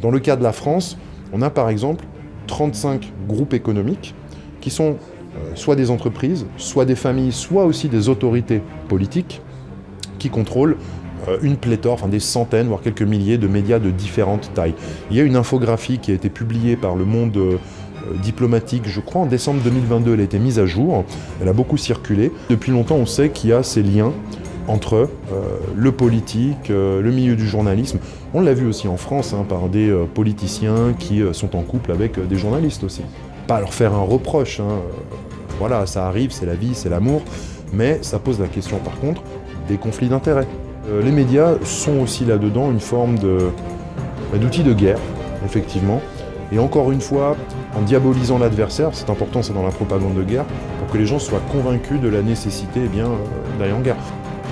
Dans le cas de la France, on a par exemple 35 groupes économiques qui sont soit des entreprises, soit des familles, soit aussi des autorités politiques qui contrôlent une pléthore, enfin des centaines, voire quelques milliers de médias de différentes tailles. Il y a une infographie qui a été publiée par Le Monde diplomatique, je crois en décembre 2022, elle a été mise à jour, elle a beaucoup circulé. Depuis longtemps, on sait qu'il y a ces liens entre le politique, le milieu du journalisme. On l'a vu aussi en France par des politiciens qui sont en couple avec des journalistes aussi. Pas leur faire un reproche, voilà, ça arrive, c'est la vie, c'est l'amour, mais ça pose la question par contre des conflits d'intérêts. Les médias sont aussi là-dedans une forme d'outil de guerre, effectivement, et encore une fois, en diabolisant l'adversaire, c'est important, c'est dans la propagande de guerre, pour que les gens soient convaincus de la nécessité d'aller en guerre.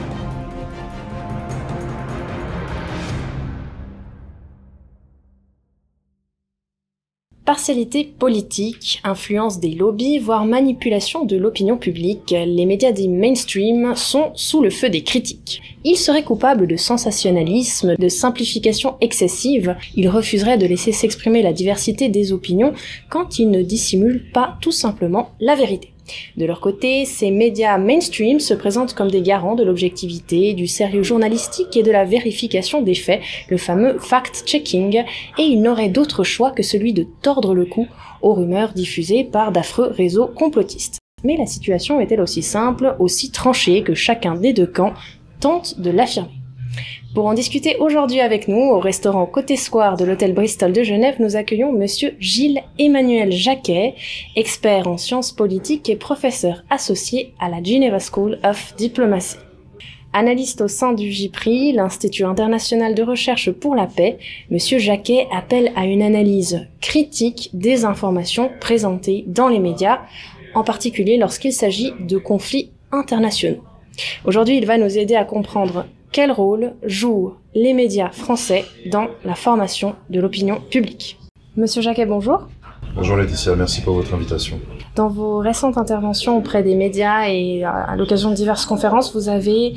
Partialité politique, influence des lobbies, voire manipulation de l'opinion publique, les médias dits mainstream sont sous le feu des critiques. Ils seraient coupables de sensationnalisme, de simplification excessive, ils refuseraient de laisser s'exprimer la diversité des opinions quand ils ne dissimulent pas tout simplement la vérité. De leur côté, ces médias mainstream se présentent comme des garants de l'objectivité, du sérieux journalistique et de la vérification des faits, le fameux fact-checking, et ils n'auraient d'autre choix que celui de tordre le cou aux rumeurs diffusées par d'affreux réseaux complotistes. Mais la situation est elle aussi simple, aussi tranchée que chacun des deux camps tente de l'affirmer. Pour en discuter aujourd'hui avec nous, au restaurant Côté Square de l'hôtel Bristol de Genève, nous accueillons monsieur Gilles-Emmanuel Jacquet, expert en sciences politiques et professeur associé à la Geneva School of Diplomacy. Analyste au sein du JPRI, l'Institut international de recherche pour la paix, monsieur Jacquet appelle à une analyse critique des informations présentées dans les médias, en particulier lorsqu'il s'agit de conflits internationaux. Aujourd'hui, il va nous aider à comprendre quel rôle jouent les médias français dans la formation de l'opinion publique. Monsieur Jacquet, bonjour. Bonjour Laetitia, merci pour votre invitation. Dans vos récentes interventions auprès des médias et à l'occasion de diverses conférences, vous avez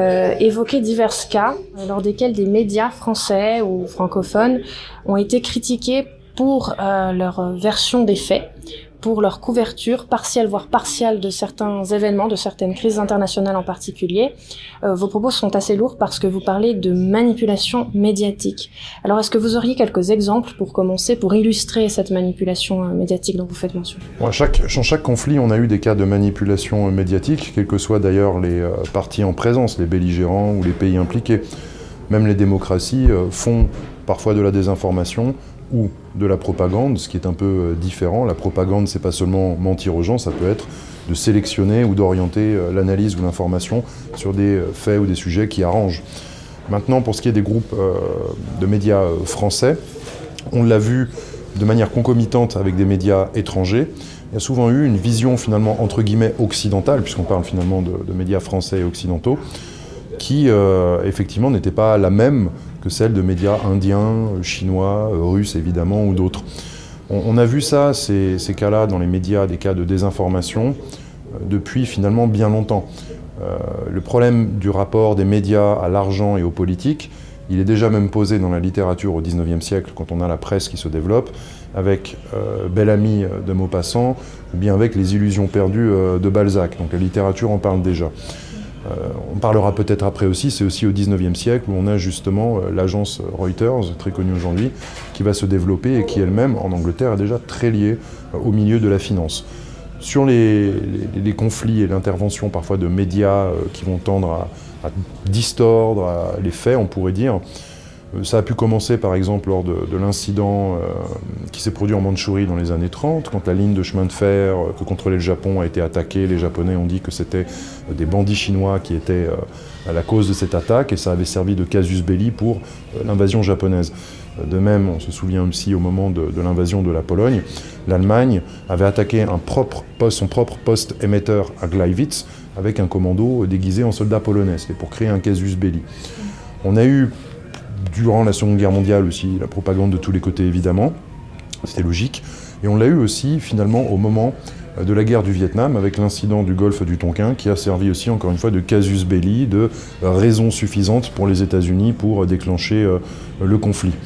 évoqué divers cas lors desquels des médias français ou francophones ont été critiqués pour leur version des faits, pour leur couverture partielle voire partielle de certains événements, de certaines crises internationales en particulier. Vos propos sont assez lourds parce que vous parlez de manipulation médiatique. Alors est-ce que vous auriez quelques exemples pour commencer, pour illustrer cette manipulation médiatique dont vous faites mention? Dans chaque conflit, on a eu des cas de manipulation médiatique, quels que soient d'ailleurs les parties en présence, les belligérants ou les pays impliqués. Même les démocraties font parfois de la désinformation ou de la propagande, ce qui est un peu différent. La propagande, c'est pas seulement mentir aux gens, ça peut être de sélectionner ou d'orienter l'analyse ou l'information sur des faits ou des sujets qui arrangent. Maintenant, pour ce qui est des groupes de médias français, on l'a vu de manière concomitante avec des médias étrangers. Il y a souvent eu une vision finalement entre guillemets occidentale, puisqu'on parle finalement de médias français et occidentaux, qui effectivement n'était pas la même que celle de médias indiens, chinois, russes évidemment ou d'autres. On a vu ça, ces cas-là dans les médias, des cas de désinformation, depuis finalement bien longtemps. Le problème du rapport des médias à l'argent et aux politiques, il est déjà même posé dans la littérature au XIXe siècle, quand on a la presse qui se développe, avec Bel-Ami de Maupassant, ou bien avec Les illusions perdues de Balzac. Donc la littérature en parle déjà. On parlera peut-être après aussi, c'est aussi au XIXe siècle où on a justement l'agence Reuters, très connue aujourd'hui, qui va se développer et qui elle-même, en Angleterre, est déjà très liée au milieu de la finance. Sur les conflits et l'intervention parfois de médias qui vont tendre à distordre les faits, on pourrait dire, ça a pu commencer par exemple lors de l'incident qui s'est produit en Mandchourie dans les années 30, quand la ligne de chemin de fer que contrôlait le Japon a été attaquée. Les Japonais ont dit que c'était des bandits chinois qui étaient à la cause de cette attaque et ça avait servi de casus belli pour l'invasion japonaise. De même, on se souvient aussi au moment de l'invasion de la Pologne, l'Allemagne avait attaqué son propre poste émetteur à Gleiwitz avec un commando déguisé en soldat polonais, c'était pour créer un casus belli. On a eu durant la Seconde Guerre mondiale aussi, la propagande de tous les côtés évidemment, c'était logique. Et on l'a eu aussi finalement au moment de la guerre du Vietnam avec l'incident du golfe du Tonkin qui a servi aussi encore une fois de casus belli, de raison suffisante pour les États-Unis pour déclencher le conflit.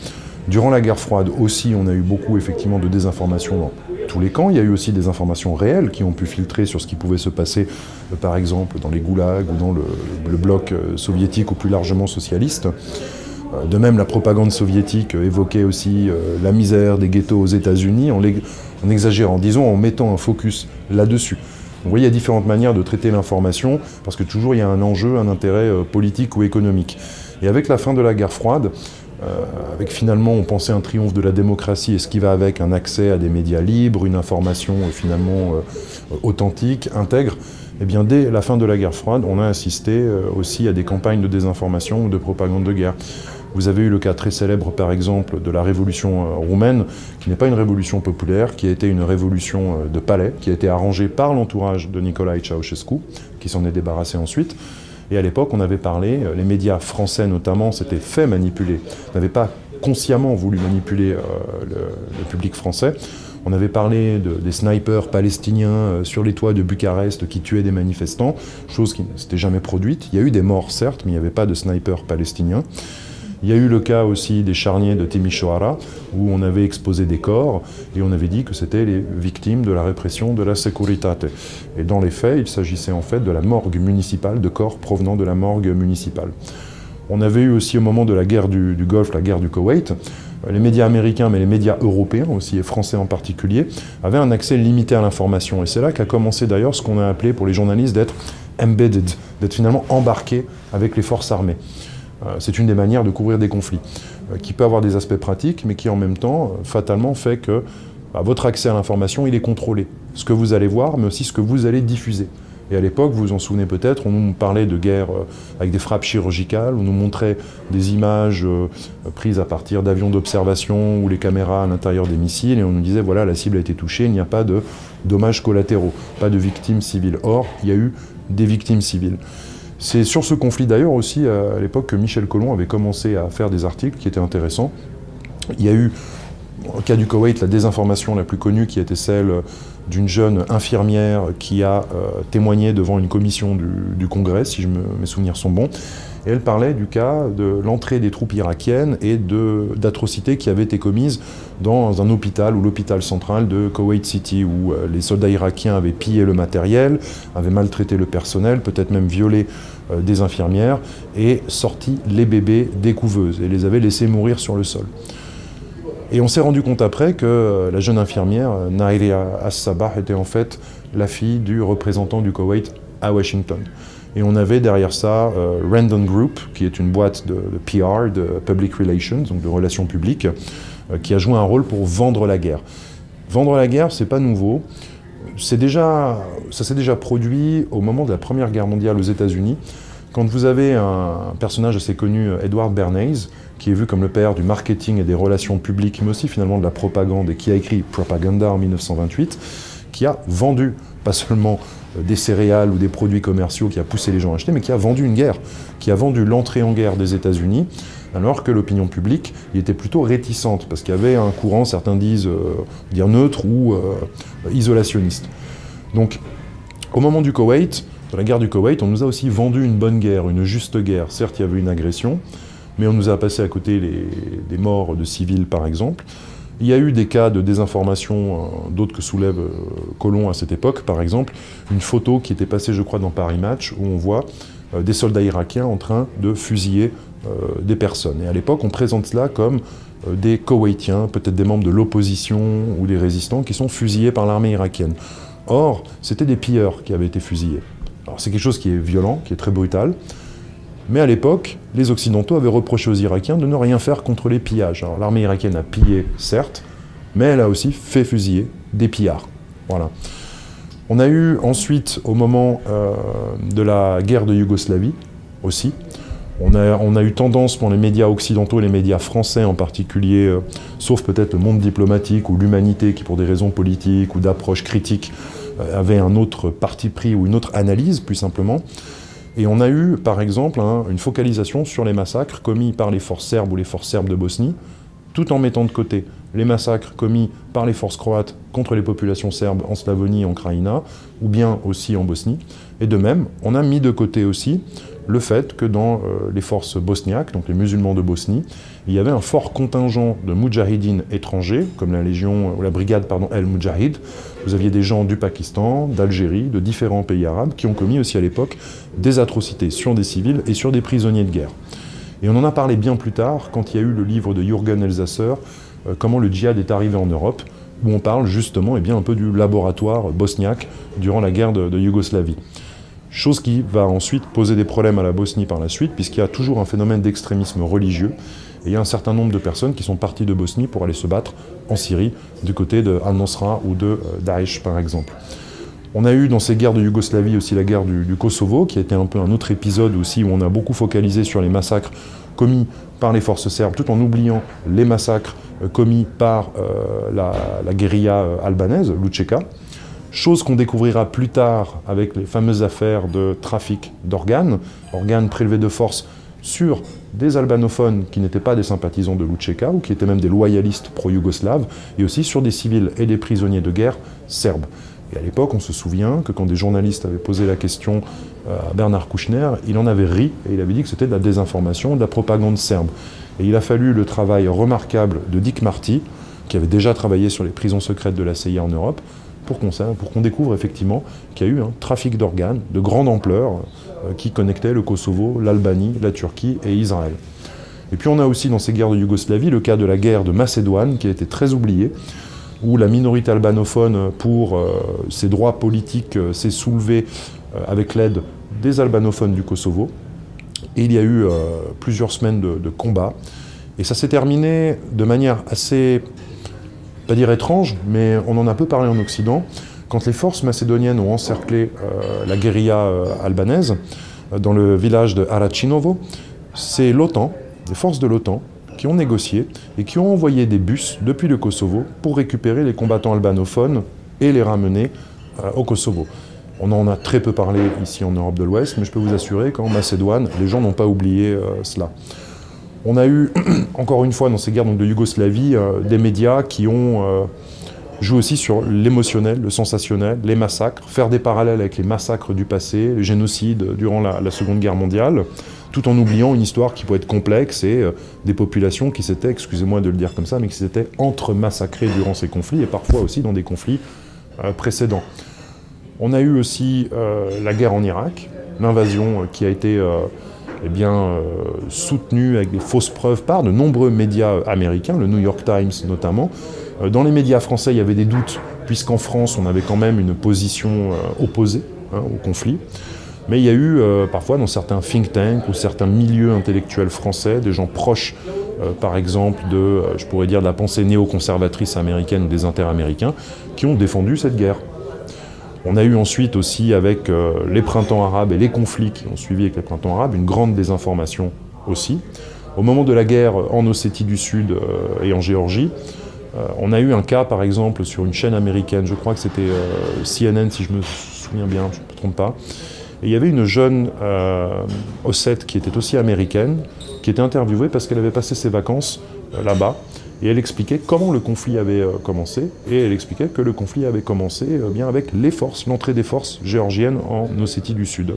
Durant la guerre froide aussi, on a eu beaucoup effectivement de désinformation dans tous les camps. Il y a eu aussi des informations réelles qui ont pu filtrer sur ce qui pouvait se passer, par exemple, dans les goulags ou dans le bloc soviétique ou plus largement socialiste. De même, la propagande soviétique évoquait aussi la misère des ghettos aux États-Unis en exagérant, disons en mettant un focus là-dessus. Vous voyez, il y a différentes manières de traiter l'information, parce que toujours il y a un enjeu, un intérêt politique ou économique. Et avec la fin de la guerre froide, avec finalement, on pensait un triomphe de la démocratie et ce qui va avec, un accès à des médias libres, une information finalement authentique, intègre, eh bien dès la fin de la guerre froide, on a assisté aussi à des campagnes de désinformation ou de propagande de guerre. Vous avez eu le cas très célèbre, par exemple, de la révolution roumaine, qui n'est pas une révolution populaire, qui a été une révolution de palais, qui a été arrangée par l'entourage de Nicolae Ceausescu, qui s'en est débarrassé ensuite. Et à l'époque, on avait parlé, les médias français notamment s'étaient fait manipuler, n'avaient pas consciemment voulu manipuler le public français. On avait parlé des snipers palestiniens sur les toits de Bucarest qui tuaient des manifestants, chose qui ne s'était jamais produite. Il y a eu des morts, certes, mais il n'y avait pas de snipers palestiniens. Il y a eu le cas aussi des charniers de Timișoara, où on avait exposé des corps, et on avait dit que c'était les victimes de la répression de la Securitate. Et dans les faits, il s'agissait en fait de la morgue municipale, de corps provenant de la morgue municipale. On avait eu aussi au moment de la guerre du Golfe, la guerre du Koweït, les médias américains, mais les médias européens aussi, et français en particulier, avaient un accès limité à l'information. Et c'est là qu'a commencé d'ailleurs ce qu'on a appelé pour les journalistes d'être embedded, d'être finalement embarqués avec les forces armées. C'est une des manières de couvrir des conflits, qui peut avoir des aspects pratiques, mais qui en même temps, fatalement, fait que votre accès à l'information, il est contrôlé. Ce que vous allez voir, mais aussi ce que vous allez diffuser. Et à l'époque, vous vous en souvenez peut-être, on nous parlait de guerre avec des frappes chirurgicales, on nous montrait des images prises à partir d'avions d'observation ou les caméras à l'intérieur des missiles, et on nous disait, voilà, la cible a été touchée, il n'y a pas de dommages collatéraux, pas de victimes civiles. Or, il y a eu des victimes civiles. C'est sur ce conflit d'ailleurs aussi, à l'époque, que Michel Colomb avait commencé à faire des articles qui étaient intéressants. Il y a eu, au cas du Koweït, la désinformation la plus connue qui était celle d'une jeune infirmière qui a témoigné devant une commission du Congrès, si mes souvenirs sont bons. Et elle parlait du cas de l'entrée des troupes irakiennes et d'atrocités qui avaient été commises dans un hôpital, ou l'hôpital central de Kuwait City, où les soldats irakiens avaient pillé le matériel, avaient maltraité le personnel, peut-être même violé des infirmières, et sorti les bébés des couveuses, et les avaient laissés mourir sur le sol. Et on s'est rendu compte après que la jeune infirmière, Nairia As-Sabah, était en fait la fille du représentant du Koweït à Washington. Et on avait derrière ça Randon Group, qui est une boîte de PR, de Public Relations, donc de relations publiques, qui a joué un rôle pour vendre la guerre. Vendre la guerre, c'est pas nouveau. Ça s'est déjà produit au moment de la Première Guerre mondiale aux États-Unis, quand vous avez un personnage assez connu, Edward Bernays, qui est vu comme le père du marketing et des relations publiques, mais aussi finalement de la propagande, et qui a écrit Propaganda en 1928, qui a vendu, pas seulement des céréales ou des produits commerciaux qui a poussé les gens à acheter, mais qui a vendu une guerre, qui a vendu l'entrée en guerre des États-Unis, alors que l'opinion publique y était plutôt réticente, parce qu'il y avait un courant, certains disent dire neutre ou isolationniste. Donc, au moment du Koweït, dans la guerre du Koweït, on nous a aussi vendu une bonne guerre, une juste guerre. Certes, il y avait une agression, mais on nous a passé à côté des morts de civils, par exemple. Il y a eu des cas de désinformation, d'autres que soulève Colomb à cette époque, par exemple, une photo qui était passée, je crois, dans Paris Match, où on voit des soldats irakiens en train de fusiller des personnes. Et à l'époque, on présente cela comme des Koweïtiens, peut-être des membres de l'opposition ou des résistants, qui sont fusillés par l'armée irakienne. Or, c'était des pilleurs qui avaient été fusillés. Alors c'est quelque chose qui est violent, qui est très brutal, mais à l'époque, les Occidentaux avaient reproché aux Irakiens de ne rien faire contre les pillages. Alors l'armée irakienne a pillé, certes, mais elle a aussi fait fusiller des pillards. Voilà. On a eu ensuite, au moment de la guerre de Yougoslavie, aussi, on a eu tendance pour les médias occidentaux et les médias français en particulier, sauf peut-être le monde diplomatique ou l'humanité qui, pour des raisons politiques ou d'approche critique, avait un autre parti pris ou une autre analyse, plus simplement. Et on a eu, par exemple, une focalisation sur les massacres commis par les forces serbes ou les forces serbes de Bosnie, tout en mettant de côté les massacres commis par les forces croates contre les populations serbes en Slavonie et en Krajina, ou bien aussi en Bosnie. Et de même, on a mis de côté aussi le fait que dans les forces bosniaques, donc les musulmans de Bosnie, il y avait un fort contingent de moudjahidines étrangers, comme la légion, ou la brigade, pardon, El Moudjahid. Vous aviez des gens du Pakistan, d'Algérie, de différents pays arabes, qui ont commis aussi à l'époque des atrocités sur des civils et sur des prisonniers de guerre. Et on en a parlé bien plus tard, quand il y a eu le livre de Jürgen Elsässer, Comment le djihad est arrivé en Europe, où on parle justement un peu du laboratoire bosniaque durant la guerre de Yougoslavie. Chose qui va ensuite poser des problèmes à la Bosnie par la suite, puisqu'il y a toujours un phénomène d'extrémisme religieux, et il y a un certain nombre de personnes qui sont parties de Bosnie pour aller se battre en Syrie, du côté de Al-Nosra ou de Daesh par exemple. On a eu dans ces guerres de Yougoslavie aussi la guerre du Kosovo, qui a été un peu un autre épisode aussi où on a beaucoup focalisé sur les massacres commis par les forces serbes, tout en oubliant les massacres commis par la guérilla albanaise, l'UÇK. Chose qu'on découvrira plus tard avec les fameuses affaires de trafic d'organes, organes prélevés de force sur des albanophones qui n'étaient pas des sympathisants de l'UÇK ou qui étaient même des loyalistes pro-yougoslaves, et aussi sur des civils et des prisonniers de guerre serbes. Et à l'époque, on se souvient que quand des journalistes avaient posé la question à Bernard Kouchner, il en avait ri et il avait dit que c'était de la désinformation, de la propagande serbe. Et il a fallu le travail remarquable de Dick Marty, qui avait déjà travaillé sur les prisons secrètes de la CIA en Europe, pour qu'on découvre effectivement qu'il y a eu un trafic d'organes de grande ampleur qui connectait le Kosovo, l'Albanie, la Turquie et Israël. Et puis on a aussi dans ces guerres de Yougoslavie le cas de la guerre de Macédoine, qui a été très oubliée, où la minorité albanophone, pour ses droits politiques, s'est soulevée avec l'aide des albanophones du Kosovo. Et il y a eu plusieurs semaines de combats. Et ça s'est terminé de manière assez, pas dire étrange, mais on en a peu parlé en Occident, quand les forces macédoniennes ont encerclé la guérilla albanaise dans le village de Arachinovo. C'est l'OTAN, les forces de l'OTAN, qui ont négocié et qui ont envoyé des bus depuis le Kosovo pour récupérer les combattants albanophones et les ramener au Kosovo. On en a très peu parlé ici en Europe de l'Ouest, mais je peux vous assurer qu'en Macédoine, les gens n'ont pas oublié cela. On a eu, encore une fois, dans ces guerres de Yougoslavie, des médias qui ont joué aussi sur l'émotionnel, le sensationnel, les massacres, faire des parallèles avec les massacres du passé, les génocides durant la Seconde Guerre mondiale, tout en oubliant une histoire qui peut être complexe et des populations qui s'étaient, excusez-moi de le dire comme ça, mais qui s'étaient entre-massacrées durant ces conflits et parfois aussi dans des conflits précédents. On a eu aussi la guerre en Irak, l'invasion qui a été soutenue avec des fausses preuves par de nombreux médias américains, le New York Times notamment. Dans les médias français, il y avait des doutes, puisqu'en France, on avait quand même une position opposée au conflit. Mais il y a eu parfois dans certains think tanks ou certains milieux intellectuels français, des gens proches, par exemple, je pourrais dire, de la pensée néoconservatrice américaine ou des interaméricains, qui ont défendu cette guerre. On a eu ensuite aussi, avec les printemps arabes et les conflits qui ont suivi avec les printemps arabes, une grande désinformation aussi. Au moment de la guerre en Ossétie du Sud et en Géorgie, on a eu un cas, par exemple, sur une chaîne américaine, je crois que c'était CNN, si je me souviens bien, je ne me trompe pas. Et il y avait une jeune Ossète qui était aussi américaine, qui était interviewée parce qu'elle avait passé ses vacances là-bas. Et elle expliquait comment le conflit avait commencé. Et elle expliquait que le conflit avait commencé bien avec les forces, l'entrée des forces géorgiennes en Ossétie du Sud.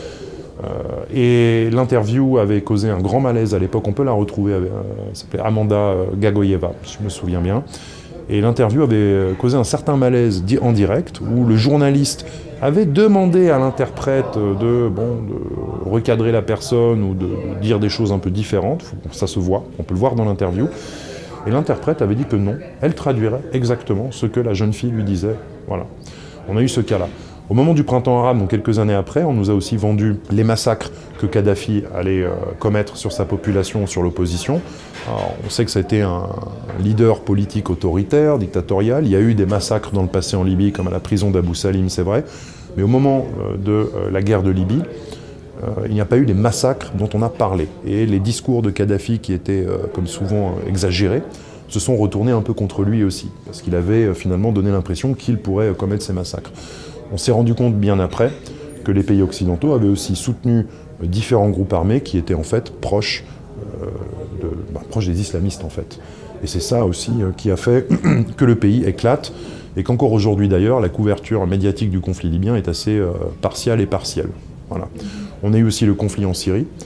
Et l'interview avait causé un grand malaise à l'époque. On peut la retrouver, elle s'appelait Amanda Gagoyeva, si je me souviens bien. Et l'interview avait causé un certain malaise en direct, où le journaliste avait demandé à l'interprète de recadrer la personne ou de dire des choses un peu différentes. Ça se voit, on peut le voir dans l'interview. Et l'interprète avait dit que non, elle traduirait exactement ce que la jeune fille lui disait. Voilà. On a eu ce cas-là. Au moment du printemps arabe, donc quelques années après, on nous a aussi vendu les massacres que Kadhafi allait commettre sur sa population, sur l'opposition. On sait que ça a été un leader politique autoritaire, dictatorial. Il y a eu des massacres dans le passé en Libye, comme à la prison d'Abu Salim, c'est vrai. Mais au moment de la guerre de Libye, il n'y a pas eu les massacres dont on a parlé. Et les discours de Kadhafi, qui étaient, comme souvent, exagérés, se sont retournés un peu contre lui aussi, parce qu'il avait finalement donné l'impression qu'il pourrait commettre ces massacres. On s'est rendu compte bien après que les pays occidentaux avaient aussi soutenu différents groupes armés qui étaient en fait proches des islamistes en fait. Et c'est ça aussi qui a fait que le pays éclate, et qu'encore aujourd'hui d'ailleurs, la couverture médiatique du conflit libyen est assez partielle et partielle. Voilà. On a eu aussi le conflit en Syrie,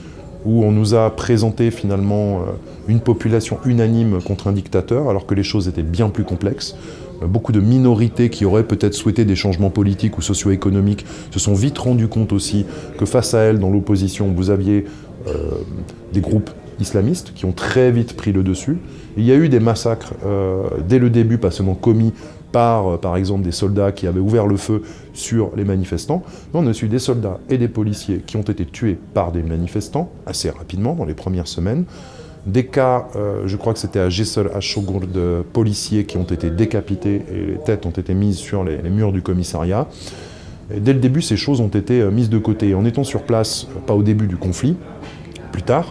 où on nous a présenté finalement une population unanime contre un dictateur, alors que les choses étaient bien plus complexes. Beaucoup de minorités qui auraient peut-être souhaité des changements politiques ou socio-économiques se sont vite rendues compte aussi que face à elles, dans l'opposition, vous aviez des groupes islamistes qui ont très vite pris le dessus. Il y a eu des massacres dès le début, pas seulement commis par exemple des soldats qui avaient ouvert le feu sur les manifestants, mais on a eu des soldats et des policiers qui ont été tués par des manifestants assez rapidement dans les premières semaines. Des cas, je crois que c'était à Jessel Aşogur, de policiers qui ont été décapités et les têtes ont été mises sur les murs du commissariat. Et dès le début, ces choses ont été mises de côté. En étant sur place, pas au début du conflit, plus tard,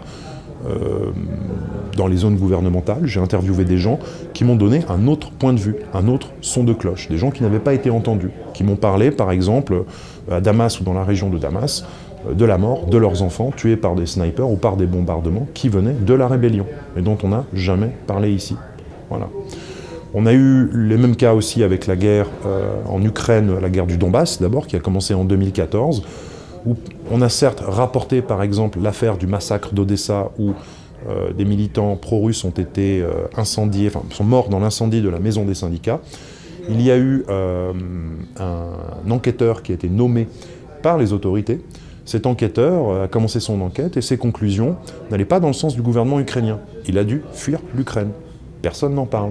dans les zones gouvernementales, j'ai interviewé des gens qui m'ont donné un autre point de vue, un autre son de cloche, des gens qui n'avaient pas été entendus, qui m'ont parlé, par exemple, à Damas ou dans la région de Damas, de la mort de leurs enfants tués par des snipers ou par des bombardements qui venaient de la rébellion et dont on n'a jamais parlé ici. Voilà. On a eu les mêmes cas aussi avec la guerre en Ukraine, la guerre du Donbass d'abord, qui a commencé en 2014, où on a certes rapporté par exemple l'affaire du massacre d'Odessa où des militants pro-russes ont été incendiés, enfin sont morts dans l'incendie de la maison des syndicats. Il y a eu un enquêteur qui a été nommé par les autorités. Cet enquêteur a commencé son enquête et ses conclusions n'allaient pas dans le sens du gouvernement ukrainien. Il a dû fuir l'Ukraine. Personne n'en parle.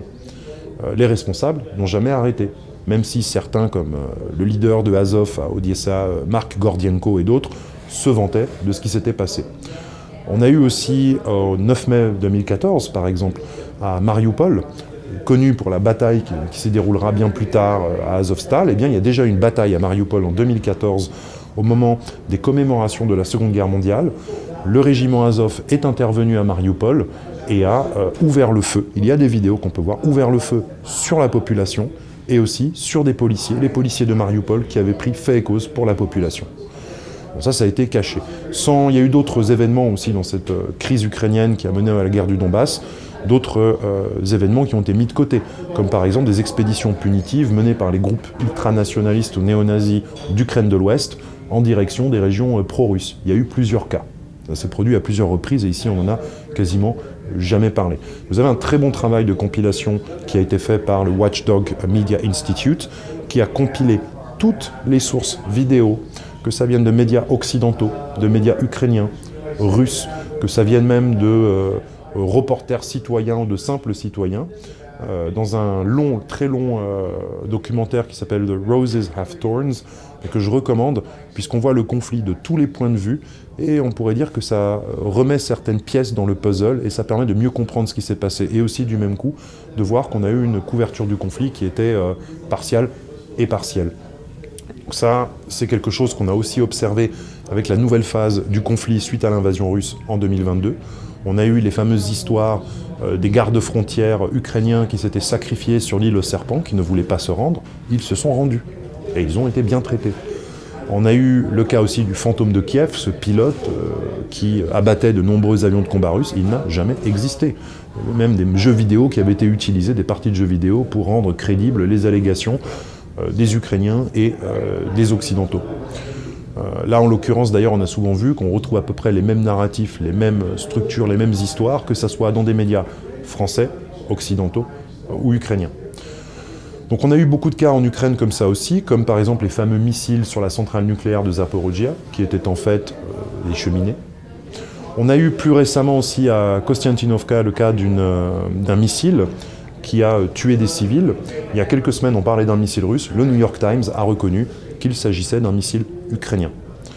Les responsables n'ont jamais arrêté. Même si certains, comme le leader de Azov à Odessa, Mark Gordienko et d'autres, se vantaient de ce qui s'était passé. On a eu aussi, au 9 mai 2014, par exemple, à Mariupol, connu pour la bataille qui se déroulera bien plus tard à Azovstal, eh bien, il y a déjà une bataille à Mariupol en 2014, au moment des commémorations de la Seconde Guerre mondiale. Le régiment Azov est intervenu à Mariupol et a ouvert le feu. Il y a des vidéos qu'on peut voir, ouvert le feu sur la population et aussi sur des policiers, les policiers de Mariupol qui avaient pris fait et cause pour la population. Bon, ça a été caché. Il y a eu d'autres événements aussi dans cette crise ukrainienne qui a mené à la guerre du Donbass, d'autres événements qui ont été mis de côté, comme par exemple des expéditions punitives menées par les groupes ultranationalistes ou néo-nazis d'Ukraine de l'Ouest en direction des régions pro-russes. Il y a eu plusieurs cas. Ça s'est produit à plusieurs reprises et ici on n'en a quasiment jamais parlé. Vous avez un très bon travail de compilation qui a été fait par le Watchdog Media Institute qui a compilé toutes les sources vidéo, que ça vienne de médias occidentaux, de médias ukrainiens, russes, que ça vienne même de reporters citoyens ou de simples citoyens, dans un très long documentaire qui s'appelle The Roses Have Thorns, et que je recommande, puisqu'on voit le conflit de tous les points de vue, et on pourrait dire que ça remet certaines pièces dans le puzzle, et ça permet de mieux comprendre ce qui s'est passé, et aussi du même coup, de voir qu'on a eu une couverture du conflit qui était partielle et partielle. Donc ça, c'est quelque chose qu'on a aussi observé avec la nouvelle phase du conflit suite à l'invasion russe en 2022. On a eu les fameuses histoires des gardes-frontières ukrainiens qui s'étaient sacrifiés sur l'île aux serpents, qui ne voulaient pas se rendre. Ils se sont rendus et ils ont été bien traités. On a eu le cas aussi du fantôme de Kiev, ce pilote qui abattait de nombreux avions de combat russes. Il n'a jamais existé. Même des jeux vidéo qui avaient été utilisés, des parties de jeux vidéo, pour rendre crédibles les allégations des Ukrainiens et des Occidentaux. Là, en l'occurrence, d'ailleurs, on a souvent vu qu'on retrouve à peu près les mêmes narratifs, les mêmes structures, les mêmes histoires, que ce soit dans des médias français, occidentaux ou ukrainiens. Donc on a eu beaucoup de cas en Ukraine comme ça aussi, comme par exemple les fameux missiles sur la centrale nucléaire de Zaporijia, qui étaient en fait des cheminées. On a eu plus récemment aussi à Kostiantinovka le cas d'un missile qui a tué des civils. Il y a quelques semaines, on parlait d'un missile russe. Le New York Times a reconnu qu'il s'agissait d'un missile ukrainien.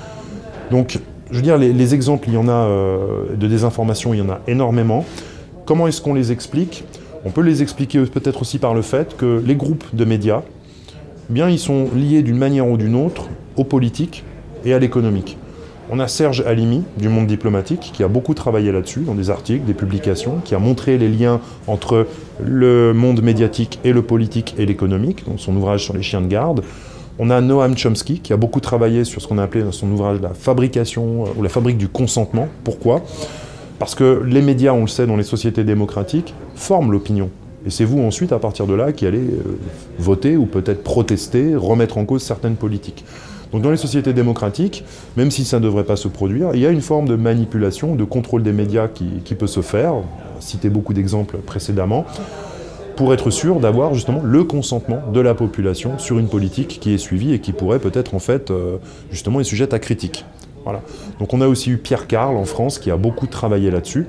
Donc, je veux dire, les exemples, il y en a de désinformation, il y en a énormément. Comment est-ce qu'on les explique? On peut les expliquer peut-être aussi par le fait que les groupes de médias, eh bien, ils sont liés d'une manière ou d'une autre aux politiques et à l'économique. On a Serge Halimi, du Monde diplomatique, qui a beaucoup travaillé là-dessus, dans des articles, des publications, qui a montré les liens entre le monde médiatique et le politique et l'économique, dans son ouvrage sur les chiens de garde. On a Noam Chomsky, qui a beaucoup travaillé sur ce qu'on a appelé dans son ouvrage la fabrication ou la fabrique du consentement. Pourquoi? Parce que les médias, on le sait, dans les sociétés démocratiques, forment l'opinion. Et c'est vous ensuite, à partir de là, qui allez voter ou peut-être protester, remettre en cause certaines politiques. Donc dans les sociétés démocratiques, même si ça ne devrait pas se produire, il y a une forme de manipulation, de contrôle des médias qui peut se faire, on a cité beaucoup d'exemples précédemment, pour être sûr d'avoir justement le consentement de la population sur une politique qui est suivie et qui pourrait peut-être en fait justement être sujette à critique. Voilà. Donc on a aussi eu Pierre Karl en France qui a beaucoup travaillé là-dessus,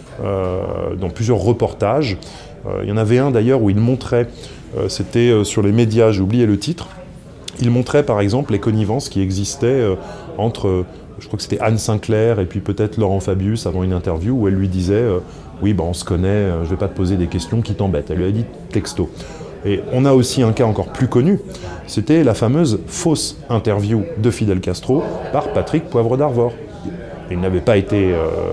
dans plusieurs reportages. Il y en avait un d'ailleurs où il montrait, c'était sur les médias, j'ai oublié le titre, il montrait par exemple les connivences qui existaient entre, je crois que c'était Anne Sinclair et puis peut-être Laurent Fabius avant une interview où elle lui disait oui, on se connaît, je ne vais pas te poser des questions qui t'embêtent. Elle lui a dit texto. Et on a aussi un cas encore plus connu, c'était la fameuse fausse interview de Fidel Castro par Patrick Poivre d'Arvor. Il n'avait pas été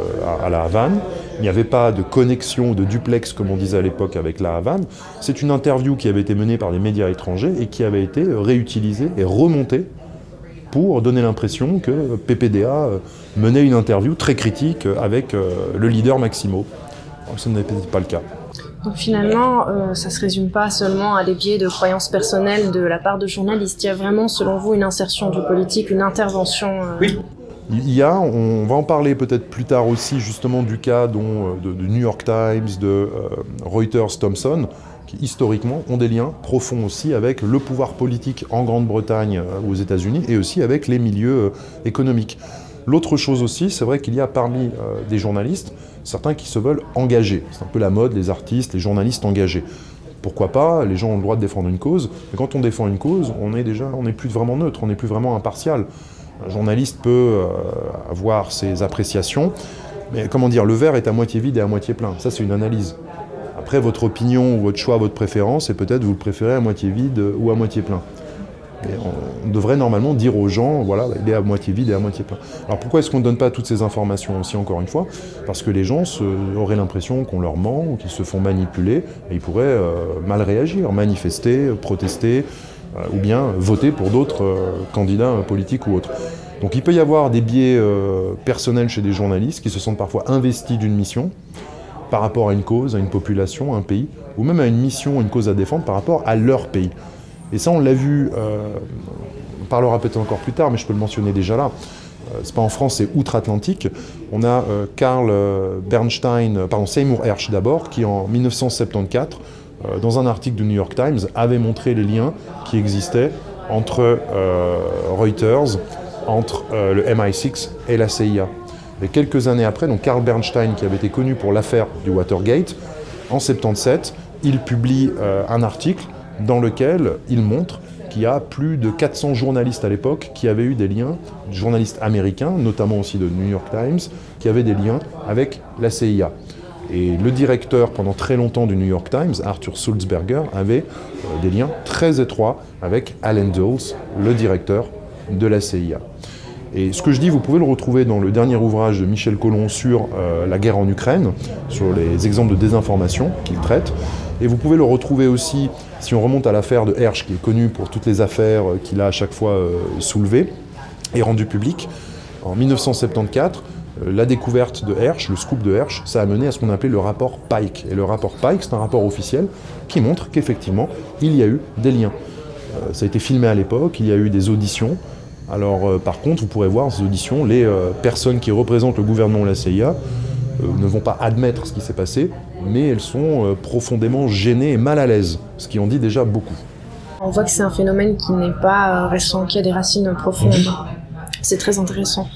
à La Havane, il n'y avait pas de connexion, de duplex comme on disait à l'époque avec La Havane. C'est une interview qui avait été menée par des médias étrangers et qui avait été réutilisée et remontée pour donner l'impression que PPDA menait une interview très critique avec le leader Maximo. Alors, ce n'était pas le cas. Donc finalement, ça ne se résume pas seulement à des biais de croyances personnelles de la part de journalistes. Il y a vraiment, selon vous, une insertion du politique, une intervention Oui. Il y a, on va en parler peut-être plus tard aussi, justement du cas de New York Times, de Reuters, Thomson, qui historiquement ont des liens profonds aussi avec le pouvoir politique en Grande-Bretagne ou aux États-Unis et aussi avec les milieux économiques. L'autre chose aussi, c'est vrai qu'il y a parmi des journalistes certains qui se veulent engagés. C'est un peu la mode, les artistes, les journalistes engagés. Pourquoi pas, les gens ont le droit de défendre une cause, mais quand on défend une cause, on n'est plus vraiment neutre, on n'est plus vraiment impartial. Un journaliste peut avoir ses appréciations, mais comment dire, le verre est à moitié vide et à moitié plein. Ça, c'est une analyse. Après, votre opinion ou votre choix, votre préférence, c'est peut-être vous le préférez à moitié vide ou à moitié plein. Et on devrait normalement dire aux gens, voilà, il est à moitié vide et à moitié plein. Alors pourquoi est-ce qu'on ne donne pas toutes ces informations aussi, encore une fois? Parce que les gens auraient l'impression qu'on leur ment ou qu'ils se font manipuler, et ils pourraient mal réagir, manifester, protester, ou bien voter pour d'autres candidats politiques ou autres. Donc il peut y avoir des biais personnels chez des journalistes qui se sentent parfois investis d'une mission par rapport à une cause, à une population, à un pays, ou même à une mission, une cause à défendre par rapport à leur pays. Et ça, on l'a vu, on parlera peut-être encore plus tard, mais je peux le mentionner déjà là. C'est pas en France, c'est outre-Atlantique. On a Seymour Hersh d'abord, qui en 1974, dans un article du New York Times, avait montré les liens qui existaient entre Reuters, entre le MI6 et la CIA. Et quelques années après, donc Carl Bernstein, qui avait été connu pour l'affaire du Watergate, en 1977, il publie un article dans lequel il montre qu'il y a plus de 400 journalistes à l'époque qui avaient eu des liens, journalistes américains, notamment aussi de New York Times, qui avaient des liens avec la CIA. Et le directeur, pendant très longtemps, du New York Times, Arthur Sulzberger, avait des liens très étroits avec Allen Dulles, le directeur de la CIA. Et ce que je dis, vous pouvez le retrouver dans le dernier ouvrage de Michel Collomb sur la guerre en Ukraine, sur les exemples de désinformation qu'il traite. Et vous pouvez le retrouver aussi, si on remonte à l'affaire de Hersh, qui est connue pour toutes les affaires qu'il a à chaque fois soulevées et rendues publiques. En 1974, la découverte de Hersh, le scoop de Hersh, ça a mené à ce qu'on appelait le rapport Pike. Et le rapport Pike, c'est un rapport officiel qui montre qu'effectivement, il y a eu des liens. Ça a été filmé à l'époque, il y a eu des auditions. Alors par contre, vous pourrez voir ces auditions, les personnes qui représentent le gouvernement ou la CIA ne vont pas admettre ce qui s'est passé, mais elles sont profondément gênées et mal à l'aise, ce qui en dit déjà beaucoup. On voit que c'est un phénomène qui n'est pas récent, qui a des racines profondes. C'est très intéressant.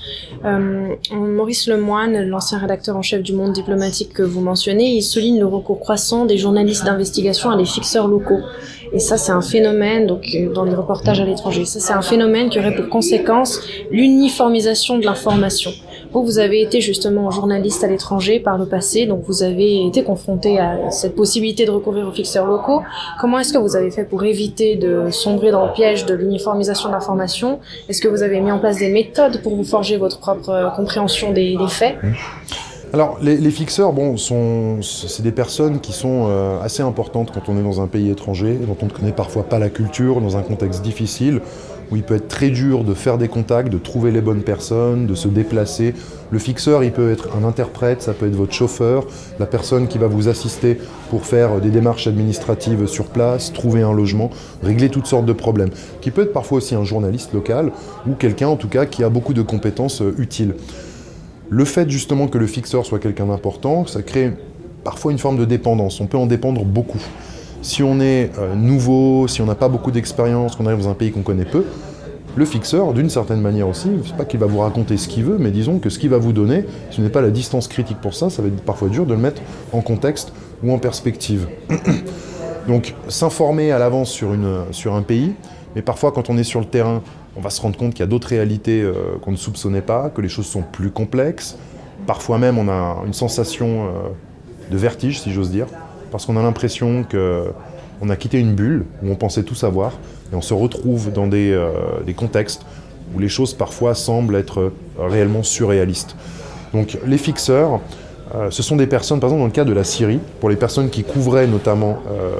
Maurice Lemoine, l'ancien rédacteur en chef du Monde diplomatique que vous mentionnez, il souligne le recours croissant des journalistes d'investigation à des fixeurs locaux. Et ça, c'est un phénomène, donc dans les reportages à l'étranger, ça c'est un phénomène qui aurait pour conséquence l'uniformisation de l'information. Vous avez été justement journaliste à l'étranger par le passé, donc vous avez été confronté à cette possibilité de recourir aux fixeurs locaux. Comment est-ce que vous avez fait pour éviter de sombrer dans le piège de l'uniformisation de l'information? Est-ce que vous avez mis en place des méthodes pour vous forger votre propre compréhension des faits? Alors, les fixeurs, c'est des personnes qui sont assez importantes quand on est dans un pays étranger, dont on ne connaît parfois pas la culture, dans un contexte difficile, où il peut être très dur de faire des contacts, de trouver les bonnes personnes, de se déplacer. Le fixeur, il peut être un interprète, ça peut être votre chauffeur, la personne qui va vous assister pour faire des démarches administratives sur place, trouver un logement, régler toutes sortes de problèmes. Qui peut être parfois aussi un journaliste local ou quelqu'un en tout cas qui a beaucoup de compétences utiles. Le fait justement que le fixeur soit quelqu'un d'important, ça crée parfois une forme de dépendance. On peut en dépendre beaucoup. Si on est nouveau, si on n'a pas beaucoup d'expérience, qu'on arrive dans un pays qu'on connaît peu, le fixeur, d'une certaine manière aussi, c'est pas qu'il va vous raconter ce qu'il veut, mais disons que ce qu'il va vous donner, si vous n'avez pas la distance critique pour ça, ça va être parfois dur de le mettre en contexte ou en perspective. Donc s'informer à l'avance sur un pays, mais parfois quand on est sur le terrain, on va se rendre compte qu'il y a d'autres réalités qu'on ne soupçonnait pas, que les choses sont plus complexes. Parfois même on a une sensation de vertige, si j'ose dire, parce qu'on a l'impression qu'on a quitté une bulle où on pensait tout savoir, et on se retrouve dans des contextes où les choses parfois semblent être réellement surréalistes. Donc les fixeurs, ce sont des personnes, par exemple dans le cas de la Syrie, pour les personnes qui couvraient notamment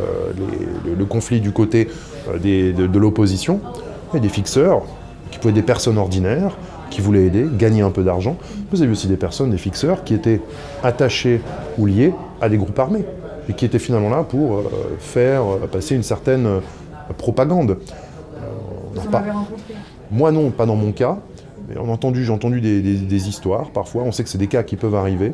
le conflit du côté de l'opposition, il y a des fixeurs qui pouvaient être des personnes ordinaires, qui voulaient aider, gagner un peu d'argent. Vous avez aussi des personnes, des fixeurs, qui étaient attachés ou liés à des groupes armés, et qui étaient finalement là pour faire passer une certaine propagande. Vous en avez rencontré ? Moi non, pas dans mon cas. Mais j'ai entendu des histoires, parfois. On sait que c'est des cas qui peuvent arriver.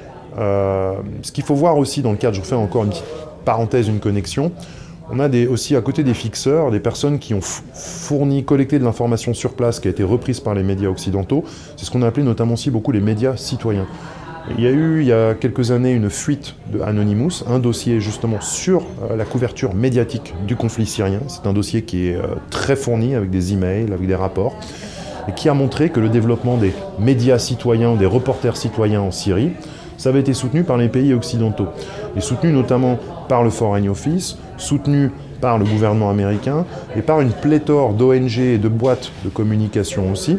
Ce qu'il faut voir aussi dans le cadre, je refais encore une petite parenthèse, une connexion, on a aussi à côté des fixeurs, des personnes qui ont collecté de l'information sur place qui a été reprise par les médias occidentaux. C'est ce qu'on a appelé notamment aussi beaucoup les médias citoyens. Il y a eu, il y a quelques années, une fuite de Anonymous, un dossier justement sur la couverture médiatique du conflit syrien. C'est un dossier qui est très fourni avec des emails, avec des rapports, et qui a montré que le développement des médias citoyens, des reporters citoyens en Syrie, ça avait été soutenu par les pays occidentaux, et soutenu notamment par le Foreign Office, soutenu par le gouvernement américain, et par une pléthore d'ONG et de boîtes de communication aussi,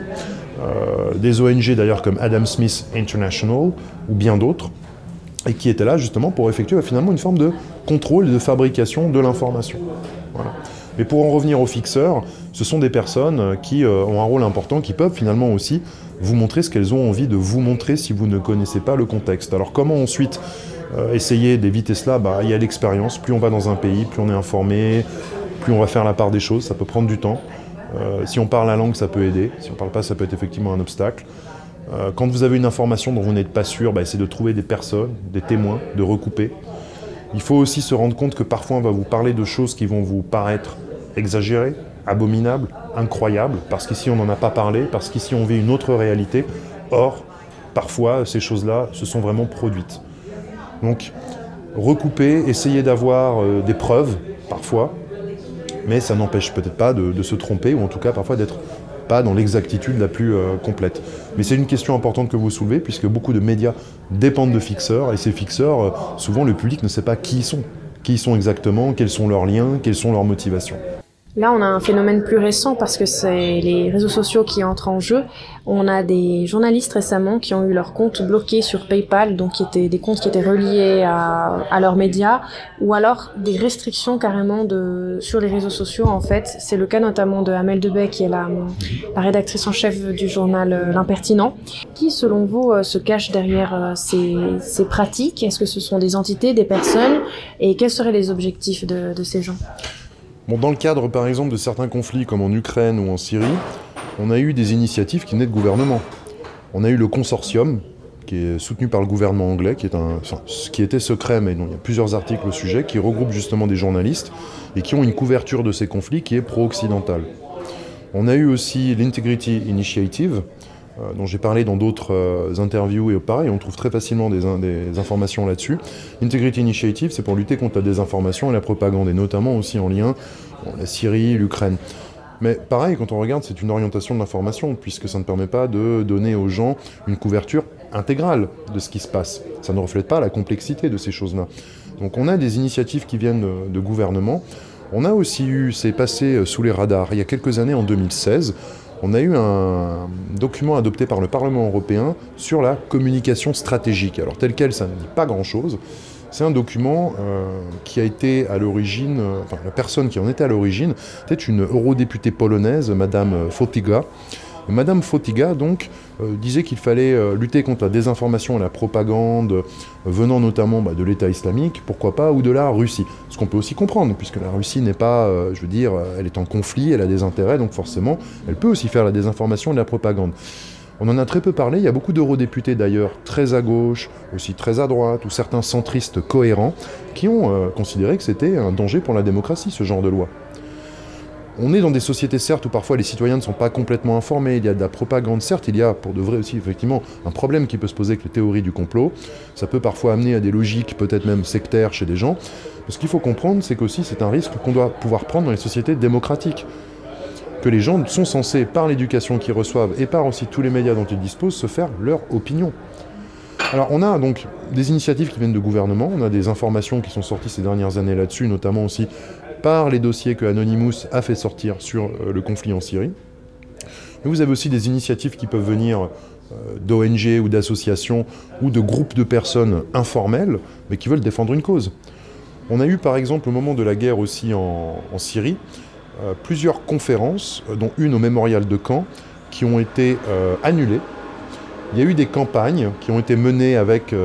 des ONG d'ailleurs comme Adam Smith International, ou bien d'autres, et qui étaient là justement pour effectuer finalement une forme de contrôle et de fabrication de l'information. Voilà. Mais pour en revenir aux fixeurs, ce sont des personnes qui ont un rôle important, qui peuvent finalement aussi vous montrer ce qu'elles ont envie de vous montrer si vous ne connaissez pas le contexte. Alors comment ensuite essayer d'éviter cela ? Il y a l'expérience, plus on va dans un pays, plus on est informé, plus on va faire la part des choses, ça peut prendre du temps. Si on parle la langue, ça peut aider, si on ne parle pas, ça peut être effectivement un obstacle. Quand vous avez une information dont vous n'êtes pas sûr, essayez de trouver des personnes, des témoins, de recouper. Il faut aussi se rendre compte que parfois on va vous parler de choses qui vont vous paraître exagérées, abominables, incroyables, parce qu'ici on n'en a pas parlé, parce qu'ici on vit une autre réalité. Or, parfois ces choses-là se sont vraiment produites. Donc, recouper, essayer d'avoir des preuves, parfois, mais ça n'empêche peut-être pas de se tromper, ou en tout cas parfois d'être pas dans l'exactitude la plus complète. Mais c'est une question importante que vous soulevez, puisque beaucoup de médias dépendent de fixeurs, et ces fixeurs, souvent le public ne sait pas qui ils sont exactement, quels sont leurs liens, quelles sont leurs motivations. Là, on a un phénomène plus récent parce que c'est les réseaux sociaux qui entrent en jeu. On a des journalistes récemment qui ont eu leurs comptes bloqués sur PayPal, donc qui étaient des comptes qui étaient reliés à leurs médias, ou alors des restrictions carrément sur les réseaux sociaux. En fait, c'est le cas notamment de Amel Debay, qui est la rédactrice en chef du journal L'Impertinent. Qui, selon vous, se cache derrière ces pratiques ? Est-ce que ce sont des entités, des personnes ? Et quels seraient les objectifs de ces gens ? Bon, dans le cadre, par exemple, de certains conflits comme en Ukraine ou en Syrie, on a eu des initiatives qui venaient de gouvernements. On a eu le consortium, qui est soutenu par le gouvernement anglais, qui était secret, mais il y a plusieurs articles au sujet, qui regroupe justement des journalistes et qui ont une couverture de ces conflits qui est pro-occidentale. On a eu aussi l'Integrity Initiative, dont j'ai parlé dans d'autres interviews et pareil, on trouve très facilement des informations là-dessus. Integrity Initiative, c'est pour lutter contre la désinformation et la propagande, et notamment aussi en lien avec la Syrie, l'Ukraine. Mais pareil, quand on regarde, c'est une orientation de l'information, puisque ça ne permet pas de donner aux gens une couverture intégrale de ce qui se passe. Ça ne reflète pas la complexité de ces choses-là. Donc on a des initiatives qui viennent de gouvernements. On a aussi eu, c'est passé sous les radars, il y a quelques années, en 2016, on a eu un document adopté par le Parlement européen sur la communication stratégique. Alors tel quel, ça ne dit pas grand-chose, C'est un document qui a été à l'origine, enfin la personne qui en était à l'origine, était une eurodéputée polonaise, Madame Fotyga. Et Madame Fotyga, donc, disait qu'il fallait lutter contre la désinformation et la propagande venant notamment de l'État islamique, pourquoi pas, ou de la Russie. Ce qu'on peut aussi comprendre, puisque la Russie n'est pas, je veux dire, elle est en conflit, elle a des intérêts, donc forcément, elle peut aussi faire la désinformation et la propagande. On en a très peu parlé, il y a beaucoup d'eurodéputés d'ailleurs, très à gauche, aussi très à droite, ou certains centristes cohérents, qui ont considéré que c'était un danger pour la démocratie, ce genre de loi. On est dans des sociétés, certes, où parfois les citoyens ne sont pas complètement informés, il y a de la propagande, certes, il y a pour de vrai aussi, effectivement, un problème qui peut se poser avec les théories du complot. Ça peut parfois amener à des logiques, peut-être même sectaires chez des gens. Mais ce qu'il faut comprendre, c'est qu'aussi c'est un risque qu'on doit pouvoir prendre dans les sociétés démocratiques. Que les gens sont censés, par l'éducation qu'ils reçoivent et par aussi tous les médias dont ils disposent, se faire leur opinion. Alors on a donc des initiatives qui viennent de gouvernement, on a des informations qui sont sorties ces dernières années là-dessus, notamment aussi par les dossiers que Anonymous a fait sortir sur le conflit en Syrie. Mais vous avez aussi des initiatives qui peuvent venir d'ONG ou d'associations ou de groupes de personnes informelles, mais qui veulent défendre une cause. On a eu par exemple au moment de la guerre aussi en Syrie, plusieurs conférences, dont une au mémorial de Caen, qui ont été annulées. Il y a eu des campagnes qui ont été menées